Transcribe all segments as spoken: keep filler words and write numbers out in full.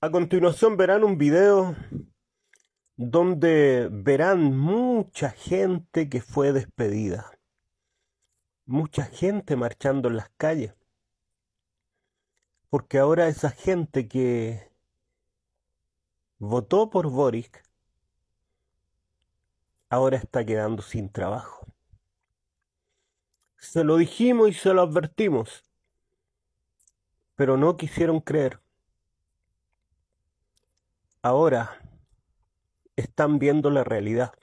A continuación verán un video donde verán mucha gente que fue despedida, mucha gente marchando en las calles, porque ahora esa gente que votó por Boric ahora está quedando sin trabajo. Se lo dijimos y se lo advertimos, pero no quisieron creer. Ahora están viendo la realidad.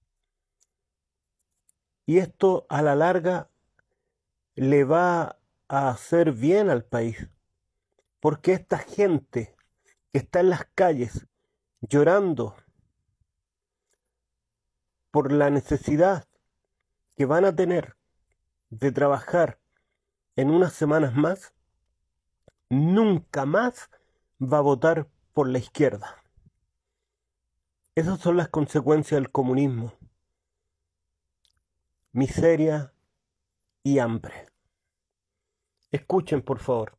Y esto a la larga le va a hacer bien al país, porque esta gente que está en las calles llorando por la necesidad que van a tener de trabajar en unas semanas más, nunca más va a votar por la izquierda. Esas son las consecuencias del comunismo: miseria y hambre. Escuchen, por favor.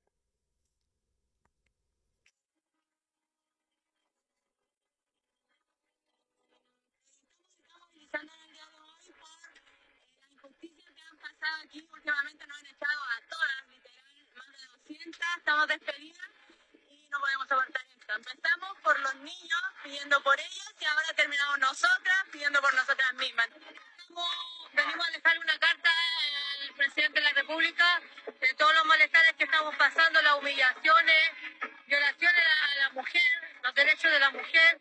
Aquí últimamente nos han echado a todas, literal, más de doscientas, estamos despedidas y no podemos soportar esto. Empezamos por los niños pidiendo por ellos y ahora terminamos nosotras pidiendo por nosotras mismas. Estamos, venimos a dejar una carta al presidente de la República de todos los malestares que estamos pasando, las humillaciones, violaciones a la mujer, los derechos de la mujer.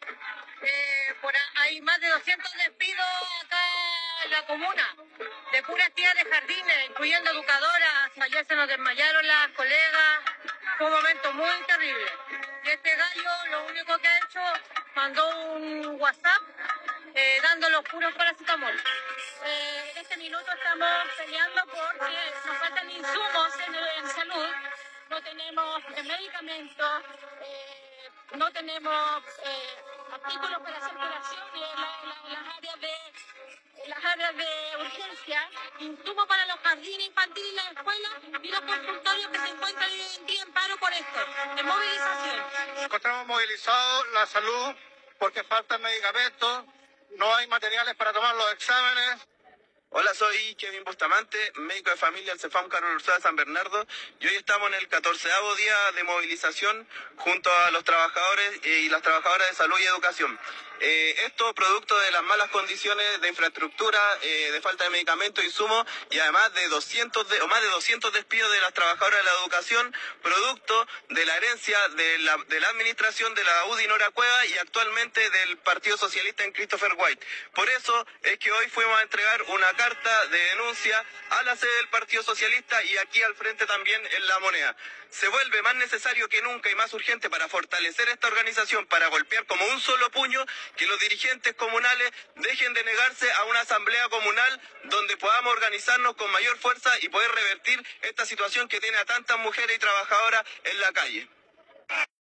Eh, por a, hay más de doscientos despidos acá en la comuna, de puras tías de jardines, incluyendo educadoras. Ayer se nos desmayaron las colegas, fue un momento muy terrible. Y este gallo lo único que ha hecho, mandó un WhatsApp eh, dando los puros paracetamol. Eh, en este minuto estamos peleando porque nos faltan insumos en, en salud, no tenemos eh, medicamentos, eh, no tenemos eh, artículos para hacer curaciones en la, la, las áreas de en las áreas de urgencia, insumos para los jardines infantiles y las escuelas y los consultorios que se encuentran hoy en día en paro por esto, en movilización. Nos encontramos movilizados la salud porque faltan medicamentos, no hay materiales para tomar los exámenes. Hola, soy Kevin Bustamante, médico de familia del Cefam Carol Ursula de San Bernardo, y hoy estamos en el catorceavo día de movilización junto a los trabajadores y las trabajadoras de salud y educación. Eh, esto producto de las malas condiciones de infraestructura, eh, de falta de medicamentos, insumos y además de doscientos de, o más de doscientos despidos de las trabajadoras de la educación, producto de la herencia de la, de la administración de la U D I Nora Cueva y actualmente del Partido Socialista en Christopher White. Por eso es que hoy fuimos a entregar una carta de denuncia a la sede del Partido Socialista y aquí al frente también en La Moneda. Se vuelve más necesario que nunca y más urgente para fortalecer esta organización, para golpear como un solo puño, que los dirigentes comunales dejen de negarse a una asamblea comunal donde podamos organizarnos con mayor fuerza y poder revertir esta situación que tiene a tantas mujeres y trabajadoras en la calle.